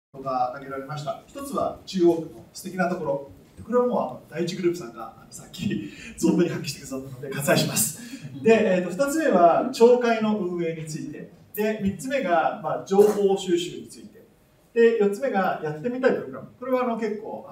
が挙げられました。一つは中央区の素敵なところ。これはもう第一グループさんがさっき存分に発揮してくださったので割愛します。で、2つ目は町会の運営について。で、3つ目が、情報収集について。で、4つ目がやってみたいプログラム。これは結構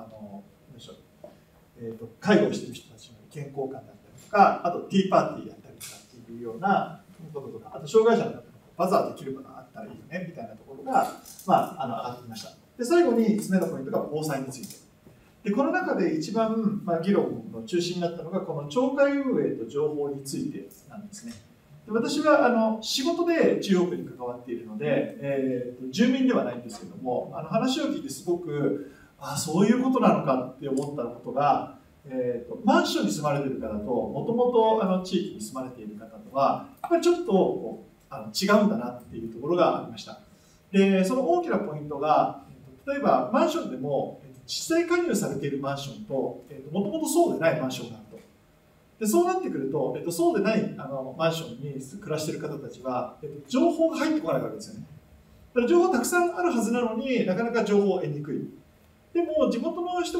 介護をしている人たちの意見交換だったりとか、あとティーパーティーやったりとかっていうようなこととか、あと障害者の方のバザーできることがあったらいいよねみたいなところが、上がってきました。で、最後に5つ目のポイントが防災について。で、この中で一番、議論の中心になったのが、この町会運営と情報についてなんですね。で、私は仕事で中央区に関わっているので、住民ではないんですけども、話を聞いてすごく、そういうことなのかって思ったことが、マンションに住まれている方と、もともと地域に住まれている方とは、やっぱりちょっと違うんだなっていうところがありました。で、その大きなポイントが、例えばマンションでも自治体加入されているマンションと、もともとそうでないマンションがあると。で、そうなってくると、そうでないマンションに暮らしている方たちは、情報が入ってこないわけですよね。だから情報たくさんあるはずなのになかなか情報を得にくい。でも地元の方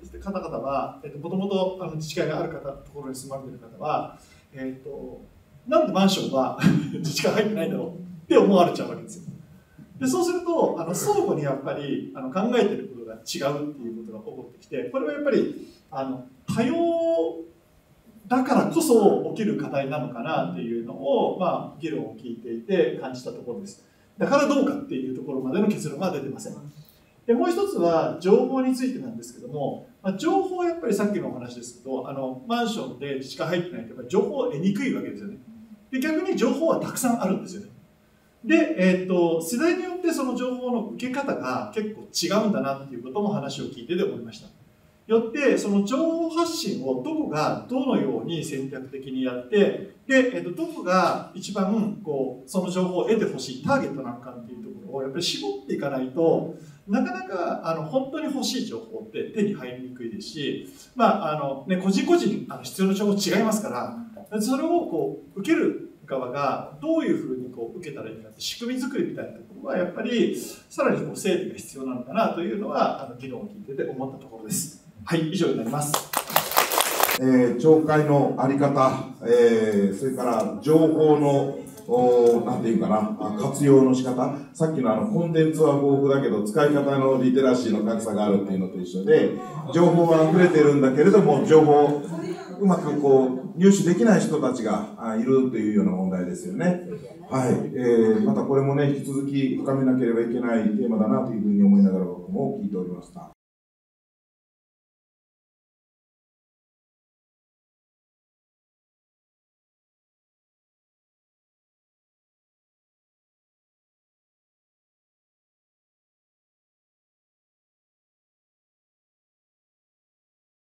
々は、もともと自治会があるところに住まれている方は、なんでマンションは自治会入ってないんだろうって思われちゃうわけですよ。で、そうすると相互にやっぱり考えていることが違うっていうことが起こってきて、これはやっぱり多様だからこそ起きる課題なのかなっていうのを、議論を聞いていて感じたところです。だからどうかっていうところまでの結論は出てません。で、もう一つは情報についてなんですけども、情報はやっぱりさっきのお話ですけど、マンションで自治会入ってないとやっぱり情報を得にくいわけですよね。で、逆に情報はたくさんあるんですよね。で、世代によってその情報の受け方が結構違うんだなっていうことも話を聞いてて思いました。よって、その情報発信をどこがどのように戦略的にやって、で、どこが一番その情報を得てほしいターゲットなのかっていうところをやっぱり絞っていかないと、なかなか本当に欲しい情報って手に入りにくいですし、個人個人必要な情報違いますから、それを受ける側がどういうふうに受けたらいいかって仕組み作りみたいなところはやっぱりさらに整備が必要なのかなというのは議論を聞いてて思ったところです。はい、以上になります。 町会の在り方、それから情報のなんていうかな、活用の仕方、さっきのコンテンツは豊富だけど使い方のリテラシーの格差があるっていうのと一緒で、情報は溢れてるんだけれども情報をうまく入手できない人たちがいるというような問題ですよね。はい、またこれもね引き続き深めなければいけないテーマだなというふうに思いながら僕も聞いておりました。